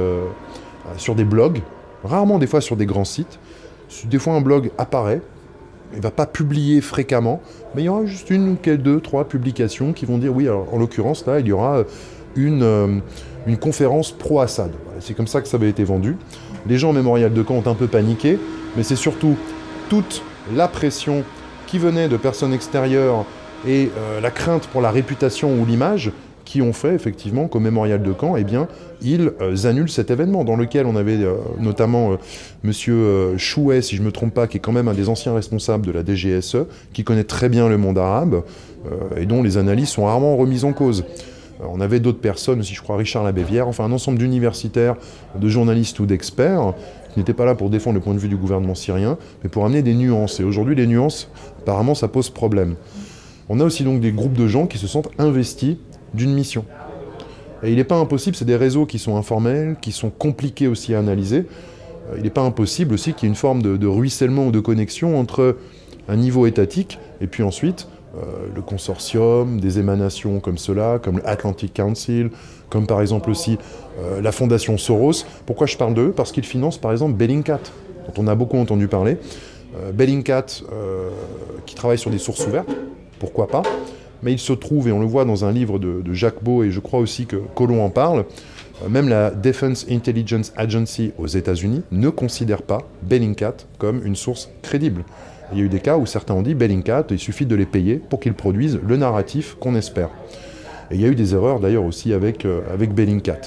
sur des blogs, rarement des fois sur des grands sites. Des fois un blog apparaît, il ne va pas publier fréquemment, mais il y aura juste une, deux, trois publications qui vont dire oui, alors en l'occurrence là, il y aura une conférence pro-Assad. Voilà, c'est comme ça que ça avait été vendu. Les gens au mémorial de Caen ont un peu paniqué, mais c'est surtout toute la pression qui venait de personnes extérieures et la crainte pour la réputation ou l'image qui ont fait effectivement qu'au mémorial de Caen, eh bien, ils annulent cet événement dans lequel on avait notamment Monsieur Chouet, si je ne me trompe pas, qui est quand même un des anciens responsables de la DGSE, qui connaît très bien le monde arabe et dont les analyses sont rarement remises en cause. On avait d'autres personnes aussi, je crois Richard Labévière, enfin un ensemble d'universitaires, de journalistes ou d'experts qui n'étaient pas là pour défendre le point de vue du gouvernement syrien, mais pour amener des nuances. Et aujourd'hui, les nuances, apparemment, ça pose problème. On a aussi donc des groupes de gens qui se sentent investis d'une mission. Et il n'est pas impossible, c'est des réseaux qui sont informels, qui sont compliqués aussi à analyser. Il n'est pas impossible aussi qu'il y ait une forme de ruissellement ou de connexion entre un niveau étatique et puis ensuite le consortium, des émanations comme cela, comme l'Atlantic Council, comme par exemple aussi la fondation Soros. Pourquoi je parle d'eux? Parce qu'ils financent par exemple Bellingcat, dont on a beaucoup entendu parler. Bellingcat qui travaille sur des sources ouvertes, pourquoi pas? Mais il se trouve, et on le voit dans un livre de Jacques Beau, et je crois aussi que Collomb en parle, même la Defense Intelligence Agency aux États-Unis ne considère pas Bellingcat comme une source crédible. Il y a eu des cas où certains ont dit Bellingcat, il suffit de les payer pour qu'ils produisent le narratif qu'on espère. Et il y a eu des erreurs d'ailleurs aussi avec Bellingcat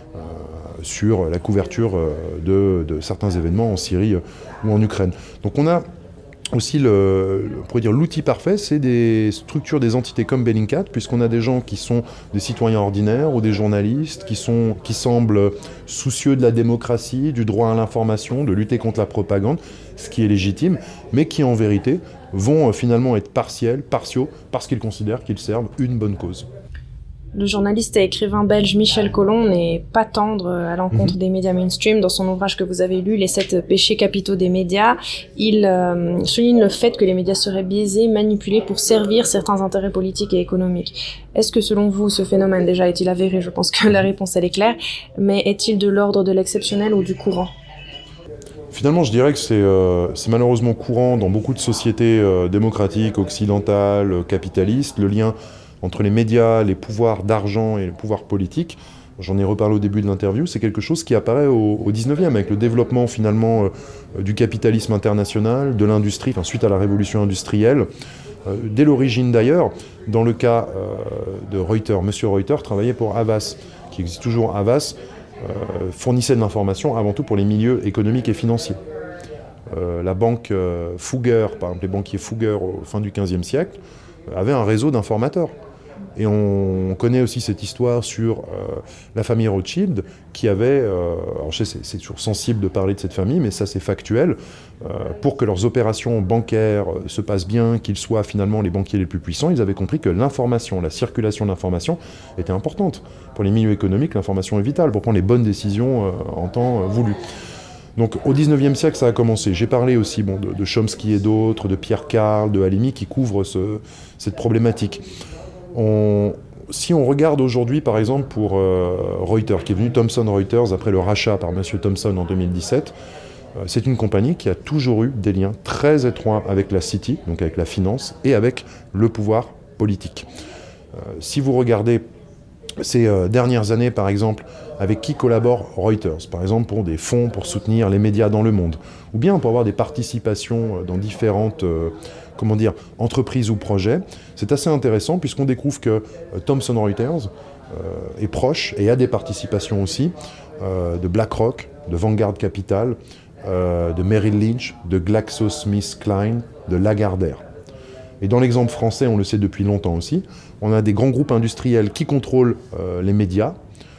sur la couverture de certains événements en Syrie ou en Ukraine. Donc on a aussi, l'outil parfait, c'est des structures, des entités comme Bellingcat, puisqu'on a des gens qui sont des citoyens ordinaires ou des journalistes qui semblent soucieux de la démocratie, du droit à l'information, de lutter contre la propagande, ce qui est légitime, mais qui en vérité vont finalement être partiaux, parce qu'ils considèrent qu'ils servent une bonne cause. Le journaliste et écrivain belge Michel Collomb n'est pas tendre à l'encontre des médias mainstream. Dans son ouvrage que vous avez lu, Les 7 péchés capitaux des médias, il souligne le fait que les médias seraient biaisés, manipulés pour servir certains intérêts politiques et économiques. Est-ce que selon vous, ce phénomène déjà est-il avéré? Je pense que la réponse elle est claire. Mais est-il de l'ordre de l'exceptionnel ou du courant? Finalement, je dirais que c'est malheureusement courant dans beaucoup de sociétés démocratiques, occidentales, capitalistes, le lien entre les médias, les pouvoirs d'argent et les pouvoirs politiques. J'en ai reparlé au début de l'interview, c'est quelque chose qui apparaît au 19e, avec le développement finalement du capitalisme international, de l'industrie, enfin, suite à la révolution industrielle. Dès l'origine d'ailleurs, dans le cas de Reuters, M. Reuters travaillait pour Havas, qui existe toujours. Havas fournissait de l'information avant tout pour les milieux économiques et financiers. La banque Fugger, par exemple les banquiers Fugger au fin du XVe siècle, avaient un réseau d'informateurs. Et on connaît aussi cette histoire sur la famille Rothschild qui avait, alors je sais c'est toujours sensible de parler de cette famille, mais ça c'est factuel, pour que leurs opérations bancaires se passent bien, qu'ils soient finalement les banquiers les plus puissants, ils avaient compris que l'information, la circulation de l'information était importante. Pour les milieux économiques, l'information est vitale pour prendre les bonnes décisions en temps voulu. Donc au XIXe siècle, ça a commencé. J'ai parlé aussi de Chomsky et d'autres, de Pierre Karl, de Halimi, qui couvrent cette problématique. Si on regarde aujourd'hui, par exemple, pour Reuters, qui est venu Thomson Reuters après le rachat par M. Thomson en 2017, c'est une compagnie qui a toujours eu des liens très étroits avec la City, donc avec la finance, et avec le pouvoir politique. Si vous regardez ces dernières années, par exemple, avec qui collabore Reuters, par exemple pour des fonds pour soutenir les médias dans le monde, ou bien pour avoir des participations dans différentes entreprises ou projets, c'est assez intéressant puisqu'on découvre que Thomson Reuters est proche et a des participations aussi de BlackRock, de Vanguard Capital, de Merrill Lynch, de GlaxoSmithKline, de Lagardère. Et dans l'exemple français, on le sait depuis longtemps aussi, on a des grands groupes industriels qui contrôlent les médias.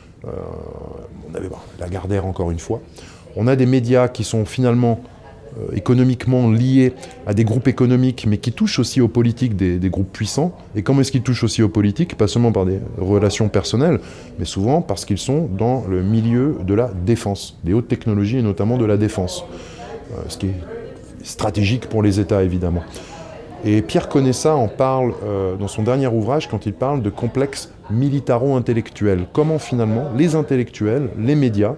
On avait Lagardère encore une fois. On a des médias qui sont finalement économiquement liés à des groupes économiques, mais qui touchent aussi aux politiques des groupes puissants. Et comment est-ce qu'ils touchent aussi aux politiques? Pas seulement par des relations personnelles, mais souvent parce qu'ils sont dans le milieu de la défense, des hautes technologies et notamment de la défense. Ce qui est stratégique pour les États, évidemment. Et Pierre Conessa en parle dans son dernier ouvrage quand il parle de complexe militaro-intellectuel. Comment finalement les intellectuels, les médias,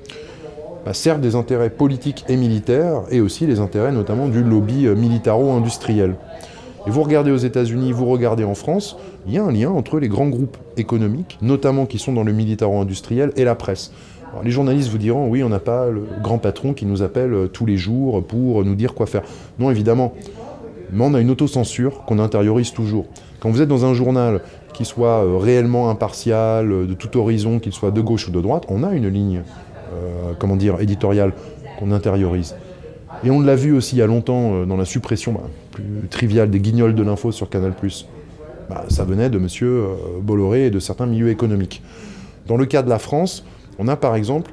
servent des intérêts politiques et militaires et aussi les intérêts notamment du lobby militaro-industriel. Et vous regardez aux États-Unis, vous regardez en France, il y a un lien entre les grands groupes économiques, notamment qui sont dans le militaro-industriel, et la presse. Alors, les journalistes vous diront, oui, on n'a pas le grand patron qui nous appelle tous les jours pour nous dire quoi faire. Non, évidemment. Mais on a une autocensure qu'on intériorise toujours. Quand vous êtes dans un journal qui soit réellement impartial, de tout horizon, qu'il soit de gauche ou de droite, on a une ligne éditoriale qu'on intériorise. Et on l'a vu aussi il y a longtemps dans la suppression plus triviale des guignols de l'info sur Canal+. Ça venait de M. Bolloré et de certains milieux économiques. Dans le cas de la France, on a par exemple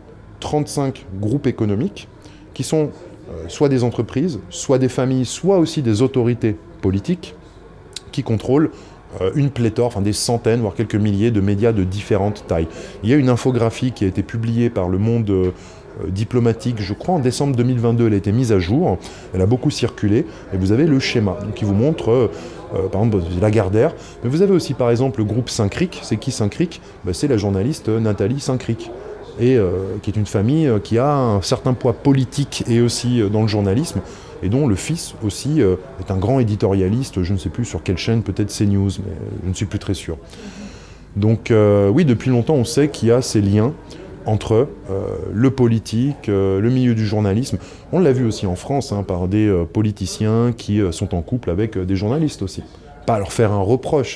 35 groupes économiques qui sont soit des entreprises, soit des familles, soit aussi des autorités politiques qui contrôlent une pléthore, des centaines, voire quelques milliers de médias de différentes tailles. Il y a une infographie qui a été publiée par Le Monde diplomatique, je crois en décembre 2022, elle a été mise à jour, elle a beaucoup circulé, et vous avez le schéma qui vous montre, par exemple, Lagardère, mais vous avez aussi par exemple le groupe Saint-Cric. C'est qui Saint-Cric? C'est la journaliste Nathalie Saint-Cric, et qui est une famille qui a un certain poids politique et aussi dans le journalisme, et dont le fils aussi est un grand éditorialiste, je ne sais plus sur quelle chaîne, peut-être CNews, mais je ne suis plus très sûr. Donc oui, depuis longtemps, on sait qu'il y a ces liens entre le politique, le milieu du journalisme. On l'a vu aussi en France, par des politiciens qui sont en couple avec des journalistes aussi. Pas leur faire un reproche,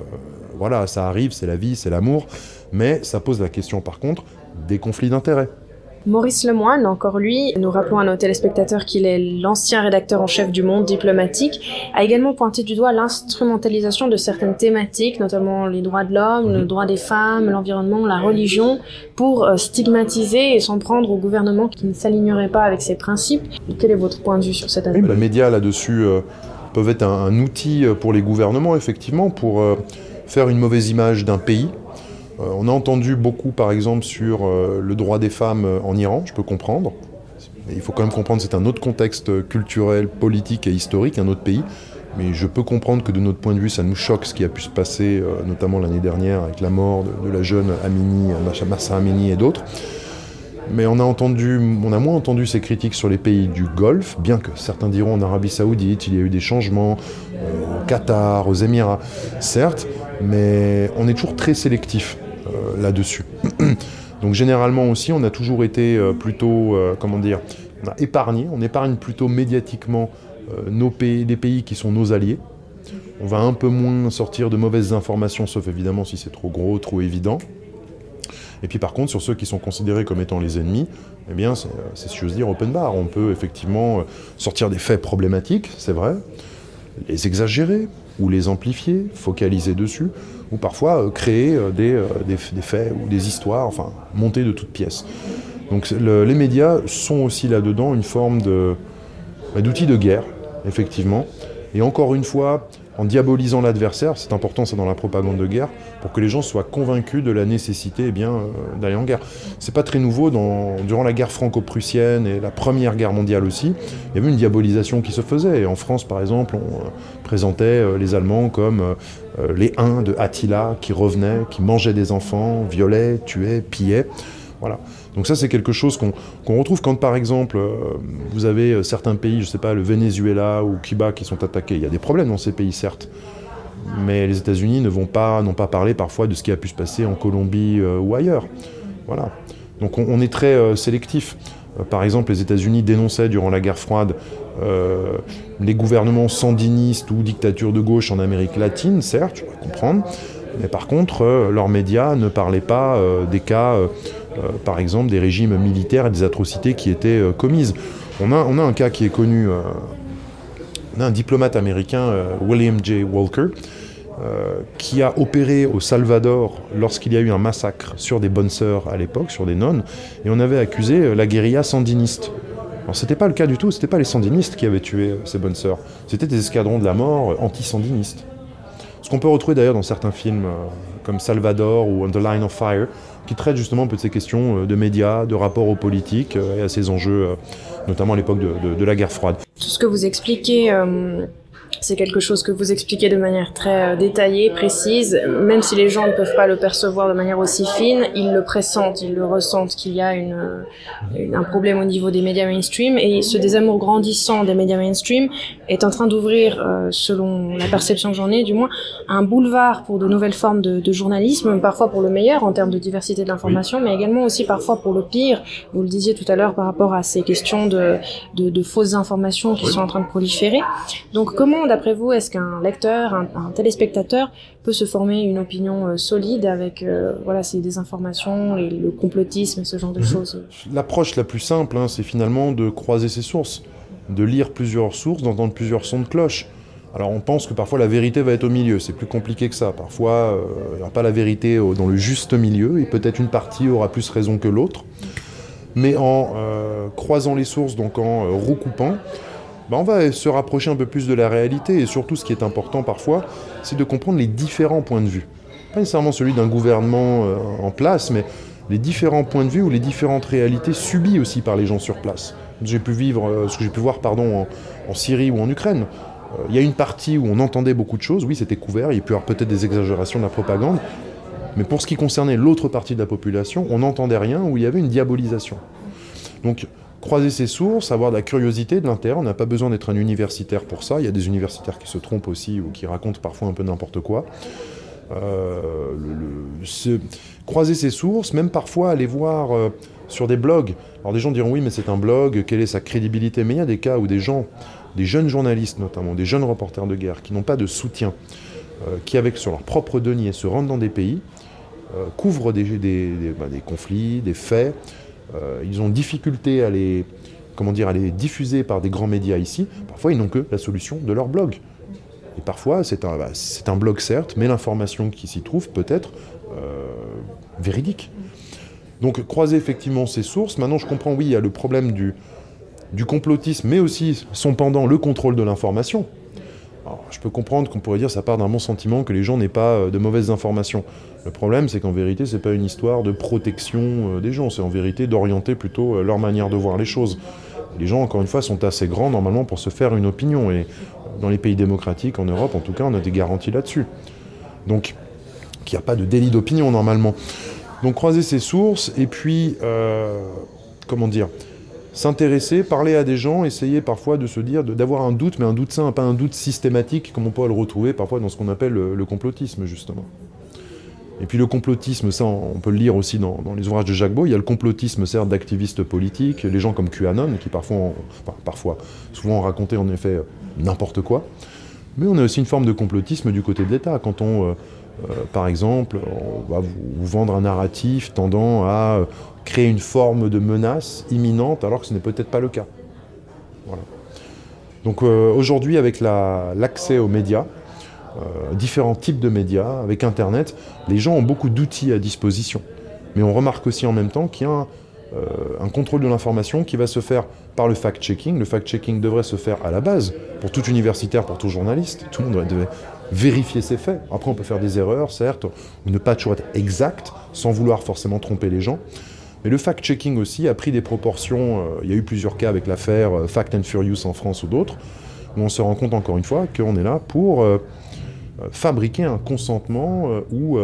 voilà, ça arrive, c'est la vie, c'est l'amour, mais ça pose la question par contre des conflits d'intérêts. Maurice Lemoine, encore lui, nous rappelons à nos téléspectateurs qu'il est l'ancien rédacteur en chef du Monde diplomatique, a également pointé du doigt l'instrumentalisation de certaines thématiques, notamment les droits de l'homme, le droit des femmes, l'environnement, la religion, pour stigmatiser et s'en prendre au gouvernement qui ne s'alignerait pas avec ses principes. Quel est votre point de vue sur cette aspect? Les médias là-dessus peuvent être un outil pour les gouvernements, effectivement, pour faire une mauvaise image d'un pays. On a entendu beaucoup, par exemple, sur le droit des femmes en Iran, je peux comprendre. Mais il faut quand même comprendre que c'est un autre contexte culturel, politique et historique, un autre pays. Mais je peux comprendre que de notre point de vue, ça nous choque ce qui a pu se passer, notamment l'année dernière, avec la mort de la jeune Amini, Mahsa Amini et d'autres. Mais on a moins entendu ces critiques sur les pays du Golfe, bien que certains diront en Arabie Saoudite, il y a eu des changements, au Qatar, aux Émirats, certes, mais on est toujours très sélectif là-dessus. Donc généralement aussi, on a toujours été plutôt, on épargne plutôt médiatiquement les pays qui sont nos alliés. On va un peu moins sortir de mauvaises informations, sauf évidemment si c'est trop gros, trop évident. Et puis par contre, sur ceux qui sont considérés comme étant les ennemis, eh bien, c'est si j'ose dire open bar. On peut effectivement sortir des faits problématiques, c'est vrai, les exagérer ou les amplifier, focaliser dessus, ou parfois créer des faits ou des histoires, monter de toutes pièces. Donc les médias sont aussi là-dedans une forme d'outil de guerre, effectivement. Et encore une fois, en diabolisant l'adversaire, c'est important ça dans la propagande de guerre, pour que les gens soient convaincus de la nécessité d'aller en guerre. C'est pas très nouveau, durant la guerre franco-prussienne et la Première Guerre mondiale aussi, il y avait une diabolisation qui se faisait. Et en France, par exemple, on présentait les Allemands comme les Huns de Attila qui revenaient, qui mangeaient des enfants, violaient, tuaient, pillaient. Voilà. Donc ça, c'est quelque chose qu'on retrouve quand, par exemple, vous avez certains pays, je ne sais pas, le Venezuela ou Cuba qui sont attaqués. Il y a des problèmes dans ces pays, certes. Mais les États-Unis n'ont pas parlé parfois de ce qui a pu se passer en Colombie ou ailleurs. Voilà. Donc on est très sélectif. Par exemple, les États-Unis dénonçaient durant la guerre froide les gouvernements sandinistes ou dictatures de gauche en Amérique latine, certes, je peux comprendre. Mais par contre, leurs médias ne parlaient pas des cas, par exemple, des régimes militaires et des atrocités qui étaient commises. On a un cas qui est connu, on a un diplomate américain, William J. Walker, qui a opéré au Salvador lorsqu'il y a eu un massacre sur des bonnes sœurs à l'époque, sur des nonnes, et on avait accusé la guérilla sandiniste. Alors c'était pas le cas du tout, c'était pas les sandinistes qui avaient tué ces bonnes sœurs, c'était des escadrons de la mort anti-sandinistes. Ce qu'on peut retrouver d'ailleurs dans certains films comme Salvador ou On the Line of Fire, qui traitent justement un peu de ces questions de médias, de rapport aux politiques et à ces enjeux, notamment à l'époque de la guerre froide. Tout ce que vous expliquez, c'est quelque chose que vous expliquez de manière très détaillée, précise. Même si les gens ne peuvent pas le percevoir de manière aussi fine, ils le pressentent, ils le ressentent qu'il y a un problème au niveau des médias mainstream. Et ce désamour grandissant des médias mainstream est en train d'ouvrir, selon la perception que j'en ai du moins, un boulevard pour de nouvelles formes de journalisme, parfois pour le meilleur en termes de diversité de l'information, mais également aussi parfois pour le pire. Vous le disiez tout à l'heure par rapport à ces questions de fausses informations qui sont en train de proliférer. Donc comment, d'après vous, est-ce qu'un lecteur, un téléspectateur peut se former une opinion solide avec ces désinformations, le complotisme et ce genre de choses? L'approche la plus simple, c'est finalement de croiser ses sources, de lire plusieurs sources, d'entendre plusieurs sons de cloche. Alors on pense que parfois la vérité va être au milieu, c'est plus compliqué que ça. Parfois, il n'y aura pas la vérité dans le juste milieu, et peut-être une partie aura plus raison que l'autre. Mais en croisant les sources, donc en recoupant, on va se rapprocher un peu plus de la réalité, et surtout ce qui est important parfois, c'est de comprendre les différents points de vue. Pas nécessairement celui d'un gouvernement en place, mais les différents points de vue ou les différentes réalités subies aussi par les gens sur place. Ce que j'ai pu voir en Syrie ou en Ukraine. Il y a une partie où on entendait beaucoup de choses, oui c'était couvert, il y a pu y avoir peut-être des exagérations de la propagande, mais pour ce qui concernait l'autre partie de la population, on n'entendait rien, où il y avait une diabolisation. Donc, croiser ses sources, avoir de la curiosité, de l'intérêt, on n'a pas besoin d'être un universitaire pour ça, il y a des universitaires qui se trompent aussi ou qui racontent parfois un peu n'importe quoi. Croiser ses sources, même parfois aller voir sur des blogs. Alors des gens diront oui mais c'est un blog, quelle est sa crédibilité? Mais il y a des cas où des jeunes journalistes notamment, des jeunes reporters de guerre qui n'ont pas de soutien, qui avec sur leur propre denier se rendent dans des pays, couvrent des conflits, des faits. Ils ont difficulté à les diffuser par des grands médias ici. Parfois, ils n'ont que la solution de leur blog. Et parfois, c'est un blog certes, mais l'information qui s'y trouve peut être véridique. Donc, croiser effectivement ces sources. Maintenant, je comprends, oui, il y a le problème du complotisme, mais aussi son pendant, le contrôle de l'information. Alors, je peux comprendre qu'on pourrait dire ça part d'un bon sentiment que les gens n'aient pas de mauvaises informations. Le problème, c'est qu'en vérité, c'est pas une histoire de protection des gens, c'est en vérité d'orienter plutôt leur manière de voir les choses. Les gens, encore une fois, sont assez grands normalement pour se faire une opinion, et dans les pays démocratiques, en Europe en tout cas, on a des garanties là-dessus. Donc, qu'il n'y a pas de délit d'opinion normalement. Donc, croiser ses sources, et puis, s'intéresser, parler à des gens, essayer parfois de se dire, d'avoir un doute, mais un doute sain, pas un doute systématique, comme on peut le retrouver parfois dans ce qu'on appelle le complotisme, justement. Et puis le complotisme, ça on peut le lire aussi dans les ouvrages de Jacques Beau, il y a le complotisme certes d'activistes politiques, les gens comme QAnon, qui souvent ont raconté en effet n'importe quoi, mais on a aussi une forme de complotisme du côté de l'État, quand par exemple, on va vous vendre un narratif tendant à créer une forme de menace imminente, alors que ce n'est peut-être pas le cas. Voilà. Donc aujourd'hui, avec l'accès aux médias, différents types de médias, avec Internet, les gens ont beaucoup d'outils à disposition. Mais on remarque aussi en même temps qu'il y a un contrôle de l'information qui va se faire par le fact-checking. Le fact-checking devrait se faire à la base, pour tout universitaire, pour tout journaliste. Tout le monde devait vérifier ses faits. Après, on peut faire des erreurs, certes, ou ne pas toujours être exact, sans vouloir forcément tromper les gens. Mais le fact-checking aussi a pris des proportions. Il y a eu plusieurs cas avec l'affaire Fact and Furious en France ou d'autres, où on se rend compte encore une fois qu'on est là pour fabriquer un consentement ou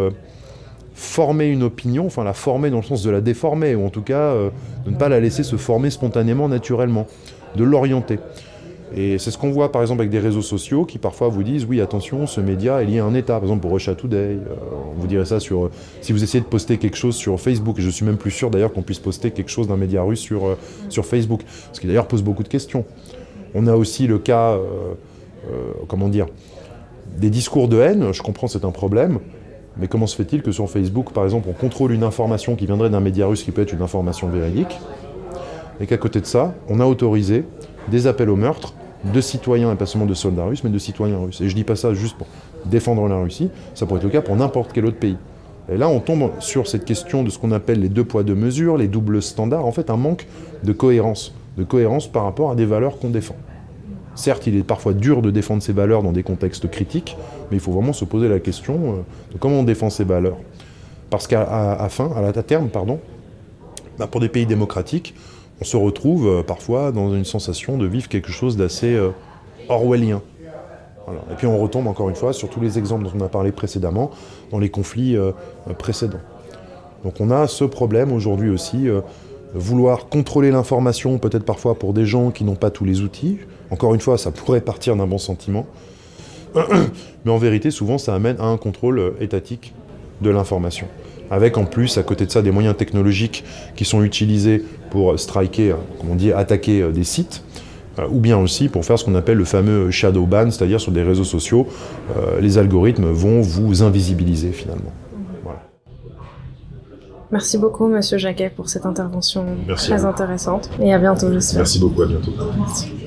former une opinion, enfin la former dans le sens de la déformer, ou en tout cas de ne pas la laisser se former spontanément, naturellement, de l'orienter. Et c'est ce qu'on voit par exemple avec des réseaux sociaux qui parfois vous disent oui attention, ce média est lié à un État. Par exemple pour Russia Today, on vous dirait ça sur si vous essayez de poster quelque chose sur Facebook, et je suis même plus sûr d'ailleurs qu'on puisse poster quelque chose d'un média russe sur Facebook, ce qui d'ailleurs pose beaucoup de questions. On a aussi le cas, comment dire, des discours de haine. Je comprends c'est un problème, mais comment se fait-il que sur Facebook par exemple on contrôle une information qui viendrait d'un média russe qui peut être une information véridique, et qu'à côté de ça on a autorisé des appels au meurtre de citoyens, et pas seulement de soldats russes, mais de citoyens russes. Et je dis pas ça juste pour défendre la Russie, ça pourrait être le cas pour n'importe quel autre pays. Et là, on tombe sur cette question de ce qu'on appelle les deux poids, deux mesures, les doubles standards, en fait un manque de cohérence par rapport à des valeurs qu'on défend. Certes, il est parfois dur de défendre ces valeurs dans des contextes critiques, mais il faut vraiment se poser la question de comment on défend ces valeurs. Parce qu'à terme, pour des pays démocratiques, on se retrouve parfois dans une sensation de vivre quelque chose d'assez orwellien. Voilà. Et puis on retombe encore une fois sur tous les exemples dont on a parlé précédemment, dans les conflits précédents. Donc on a ce problème aujourd'hui aussi, vouloir contrôler l'information, peut-être parfois pour des gens qui n'ont pas tous les outils. Encore une fois, ça pourrait partir d'un bon sentiment. Mais en vérité, souvent, ça amène à un contrôle étatique de l'information. Avec en plus, à côté de ça, des moyens technologiques qui sont utilisés pour striker, comme on dit, attaquer des sites, ou bien aussi pour faire ce qu'on appelle le fameux shadow ban, c'est-à-dire sur des réseaux sociaux, les algorithmes vont vous invisibiliser finalement. Voilà. Merci beaucoup, Monsieur Jacquet, pour cette intervention Merci très intéressante. Et à bientôt, j'espère. Merci beaucoup, à bientôt. Merci.